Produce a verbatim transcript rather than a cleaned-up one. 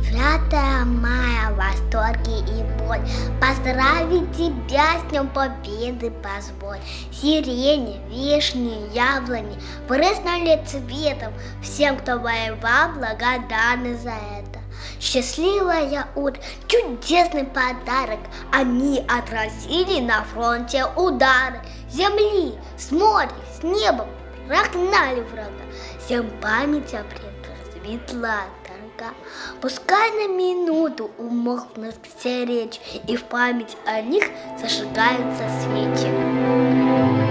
девятое мая, восторги и боль. Поздравить тебя с Днем Победы позволь. Сирени, вишни, яблони брызнули цветом. Всем, кто воевал, благодарны за это. Счастливое утро, чудесный подарок. Они отразили на фронте удары. Земли, с моря, с неба прогнали врага. Всем память о предках светла дорога. Пускай на минуту умолкнут все речи, и в память о них зажигаются свечи.